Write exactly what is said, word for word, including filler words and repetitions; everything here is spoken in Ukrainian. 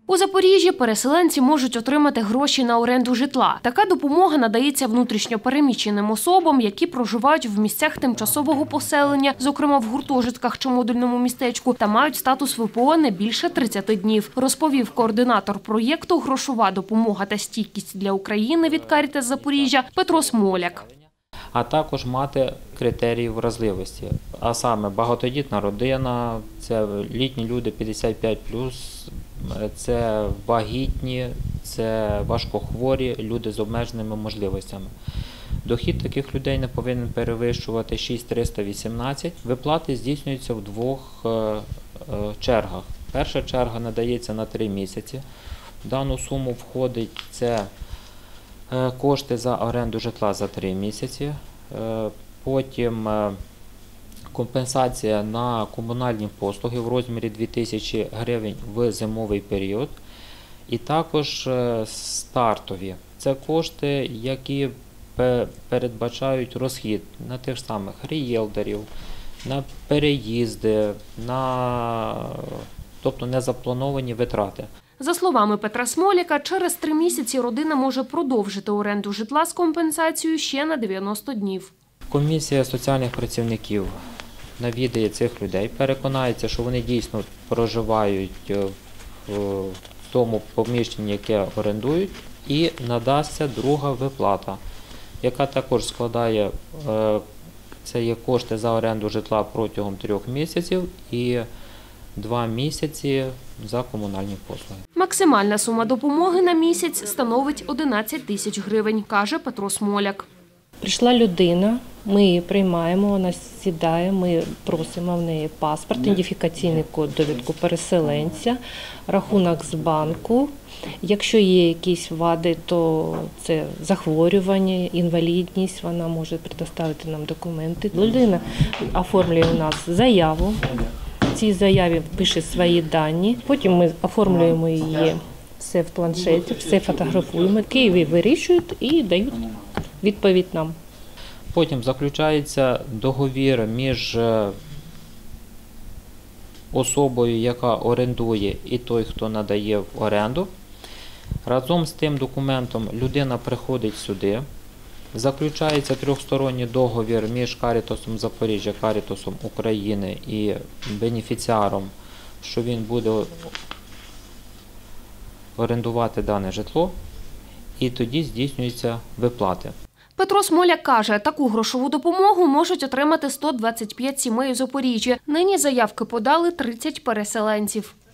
У Запоріжжі переселенці можуть отримати гроші на оренду житла. Така допомога надається внутрішньо переміщеним особам, які проживають в місцях тимчасового поселення, зокрема в гуртожитках чи модульному містечку, та мають статус ВПО не більше тридцяти днів, розповів координатор проєкту «Грошова допомога та стійкість для України» від Карітас Запоріжжя Петро Смоляк. А також мати критерії вразливості, а саме багатодітна родина, це літні люди п'ятдесят п'ять плюс, це вагітні, це важкохворі, люди з обмеженими можливостями. Дохід таких людей не повинен перевищувати шість тисяч триста вісімнадцять. Виплати здійснюються в двох чергах. Перша черга надається на три місяці. В дану суму входить це кошти за оренду житла за три місяці, потім компенсація на комунальні послуги в розмірі дві тисячі гривень в зимовий період, і також стартові. Це кошти, які передбачають розхід на тих самих ріелторів, на переїзди, на, тобто незаплановані витрати. За словами Петра Смоляка, через три місяці родина може продовжити оренду житла з компенсацією ще на дев'яносто днів. Комісія соціальних працівників навідає цих людей, переконається, що вони дійсно проживають в тому поміщенні, яке орендують, і надасться друга виплата, яка також складає, це є кошти за оренду житла протягом трьох місяців і два місяці за комунальні послуги. Максимальна сума допомоги на місяць становить одинадцять тисяч гривень, каже Петро Смоляк. Прийшла людина, ми її приймаємо, вона сідає, ми просимо в неї паспорт, ідентифікаційний код, довідку переселенця, рахунок з банку. Якщо є якісь вади, то це захворювання, інвалідність, вона може предоставити нам документи. Людина оформлює у нас заяву. В цій заяві пише свої дані, потім ми оформлюємо її все в планшеті, все фотографуємо. В Києві вирішують і дають відповідь нам. Потім заключається договір між особою, яка орендує, і той, хто надає в оренду. Разом з тим документом людина приходить сюди. Заключається трьохсторонній договір між Карітасом Запоріжжя, Карітасом України і бенефіціаром, що він буде орендувати дане житло, і тоді здійснюються виплати. Петро Смоляк каже, таку грошову допомогу можуть отримати сто двадцять п'ять сімей у Запоріжжі. Нині заявки подали тридцять переселенців.